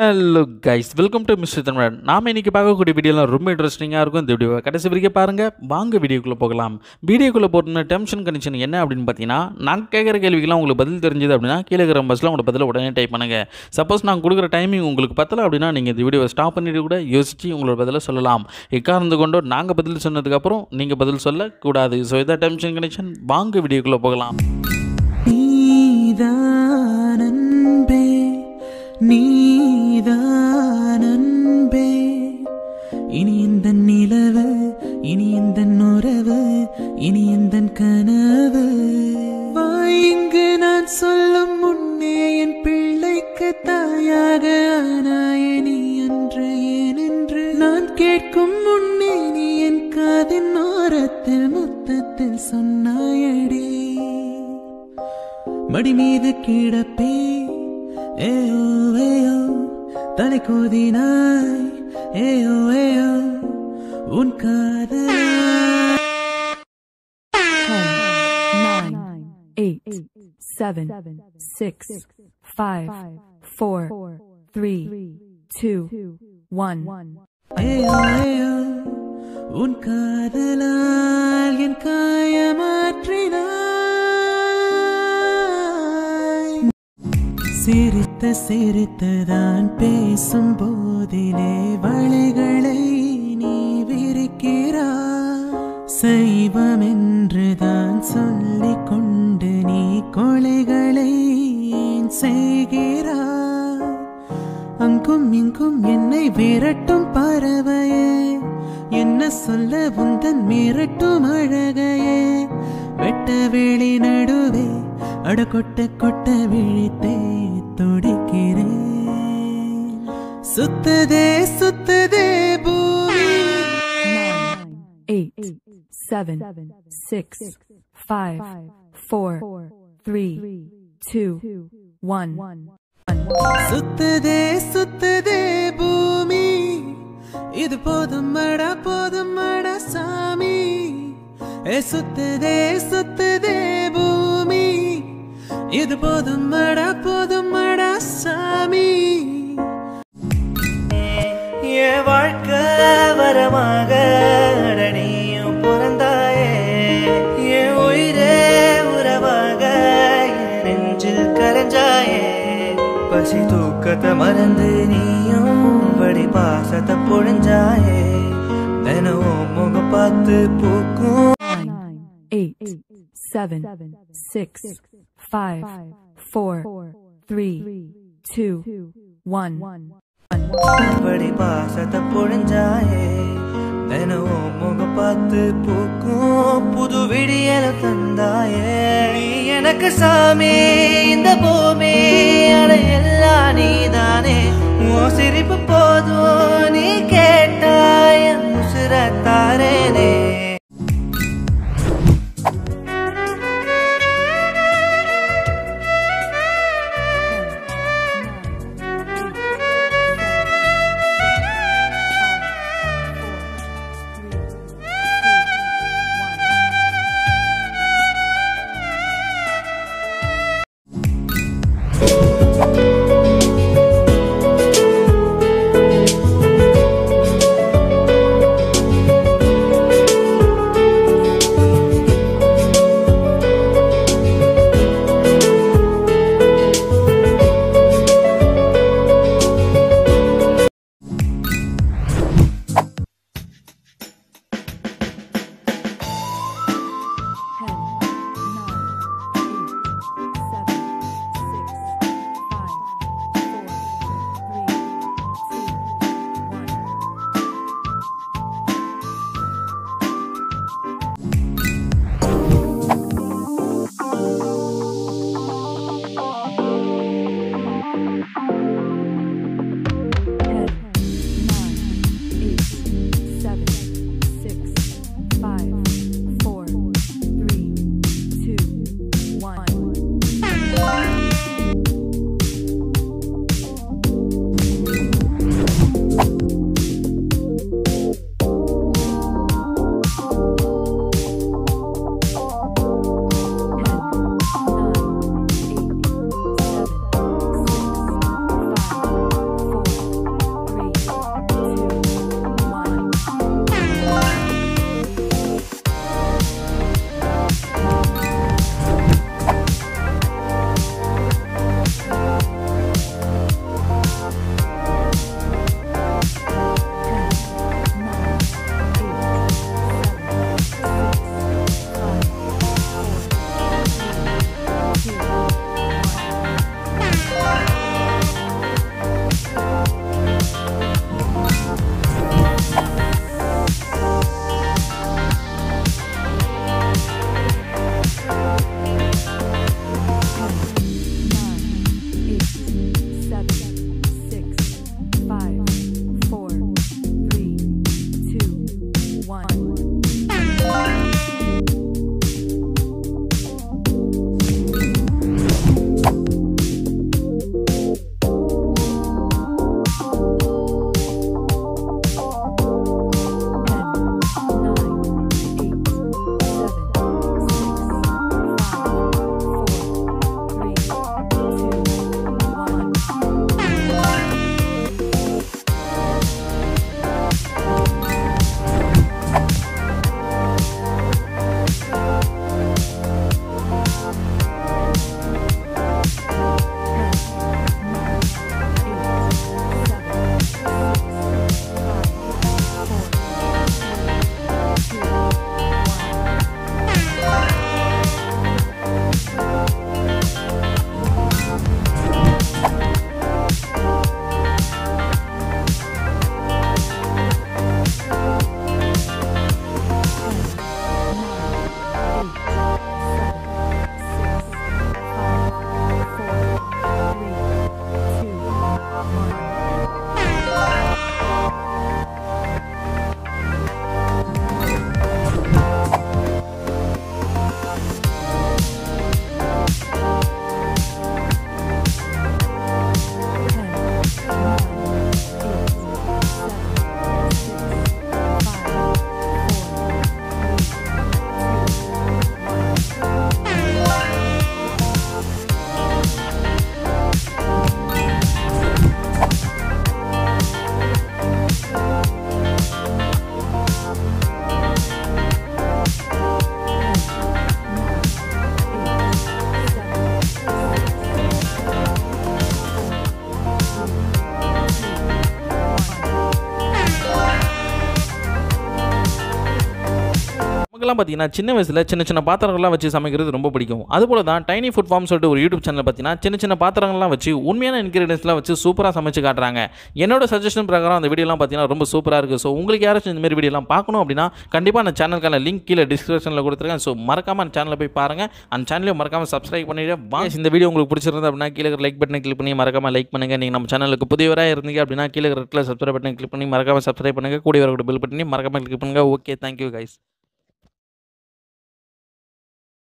Hello guys, welcome to mister Tamil. நாம் இன்றைக்கி பார்க்கக்கூடிய வீடியோலாம் ரொம்ப இன்ட்ரெஸ்டிங்காக இருக்கும். இந்த வீடியோவை கடைசி வரைக்கும் பாருங்கள். வாங்க வீடியோக்குள்ளே போகலாம். வீடியோக்குள்ளே போட்டுன டென்ஷன் கண்டிஷன் என்ன அப்படின்னு பார்த்தீங்கன்னா, நான் கேட்குற கேள்விக்கெல்லாம் உங்களுக்கு பதில் தெரிஞ்சது அப்படின்னா கீழே இருக்கிற பஸ்ஸில் உங்களோட பதில் உடனே டைப் பண்ணுங்கள். சப்போஸ் நான் கொடுக்குற டைமிங் உங்களுக்கு பத்தலை அப்படின்னா நீங்கள் இந்த வீடியோவை ஸ்டாப் பண்ணிட்டு கூட யோசித்து உங்களோட பதிலை சொல்லலாம். எக்காரணத்து கொண்டோ நாங்கள் பதில் சொன்னதுக்கப்புறம் நீங்கள் பதில் சொல்லக்கூடாது. ஸோ இதான் டென்ஷன் கண்டிஷன். வாங்க வீடியோக்குள்ளே போகலாம். நீதான் அன்பே, இனி இந்த நிலவு, இனி இந்த உறவு, இனி இந்த கனவு. இங்கு நான் சொல்லும் முன்னே என் பிள்ளைக்கு தாயாக ஆனாயே நீ அன்று. ஏனென்று நான் கேட்கும் முன்னே நீ என் காதின் ஓரத்தில் முத்தத்தில் சொன்னாயடி. மடி மீது கிடப்பே ஏயோ ஏயோ தலை கோதினாய், ஏயோ ஏயோ உன் காதல். 10, 9, 8, 7, 6, 5, 4, 3, 2, 1. ஏயோ ஏயோ உன் காதலால் என் காயமாற்றினாய். சிரித்த சிரித்துதான் பேசும் போதிலே வளைகளை நீ விரிக்கிறாய். சைவம் என்றுதான் சொல்லிக் கொண்டு நீ கொலைகளை ஏன் செய்கிறாய்? அங்கும் இங்கும் என்னை விரட்டும் பறவையே, என்ன சொல்ல உந்தன் மிரட்டும் அழகையே. வெட்ட வெளி நடுவே அட கொட்ட கொட்ட விழித்தே துடிக்கிறேன். சுத்ததே சுத்ததே பூமி. 9, 8, 7, 6, 5, 4, 3, 2, 1. சுத்ததே சுத்ததே பூமி, இது போதும் அடா சாமி. சுத்ததே சுத்ததே பூமி, இது போதும் அடா சாமி. என் வாழ்க்கை வரமாக நீயும் பிறந்தாயே, என் உயிரே உறவாக என் நெஞ்சில் கரைஞ்சாயே. பசி தூக்கத்தை மறந்து நீயும் வடி பாசத்தை பொழிஞ்சாயே. தினமும் முக பார்த்து பூக்கும். 9, 8, 7, 6, 5, 4, 3, 2, 1. வடி பாசத்தை பொழிஞ்சாயே. தினமும் முக பார்த்து பூக்கும் புது விடியல தந்தாயே. நீ எனக்கு சாமி, இந்த பூமி எல்லாம் நீதானே. உன் சிரிப்பு போதும், நீ கேட்டாய் உசுரத்தாரேனே. எனக்கெல்லாம் பார்த்தீங்கன்னா சின்ன வயசில் சின்ன சின்ன பாத்திரங்கள்லாம் வச்சு சமைக்கிறது ரொம்ப பிடிக்கும். அதுபோல தான் டைனி ஃபுட் ஃபார்ம் சொல்லிட்டு ஒரு யூடியூப் சேனல் பார்த்தீங்கன்னா சின்ன சின்ன பாத்திரங்கள்லாம் வச்சு உண்மையான இன்கிரீடியன்ஸ்லாம் வச்சு சூப்பராக சமைச்சு காட்டுறாங்க. என்னோட சஜஷன் பிரகாரம் அந்த வீடியோலாம் பார்த்தீங்கன்னா ரொம்ப சூப்பராக இருக்குது. ஸோ உங்களுக்கு யாராச்சும் இந்த மாதிரி வீடியோலாம் பார்க்கணும் அப்படின்னா கண்டிப்பாக அந்த சேனலுக்கான லிங்க் கீழே டிஸ்கிரிப்ஷனில் கொடுத்துருக்கேன். ஸோ மறக்காம அந்த சேனலில் போய் பாருங்கள். அந்த சேனலையும் மறக்காம சப்ஸ்கிரைப் பண்ணிட்டு வாங்க. இந்த வீடியோ உங்களுக்கு பிடிச்சிருந்தது அப்படின்னா கீழே லைக் பட்டனை கிளிக் பண்ணி மறக்காம லைக் பண்ணுங்கள். நீங்கள் நம்ம சேனலுக்கு புதியவராக இருந்தீங்க அப்படின்னா கீழே ரெட்டில் சப்ஸ்கிரைப் பட்டனை கிளிக் பண்ணி மறக்காம சப்ஸ்கிரைப் பண்ணுங்கள். கூடிய வரக்கூடிய பெல் பட்டனை மறக்காம கிளிக் பண்ணுங்கள். Okay, thank you guys.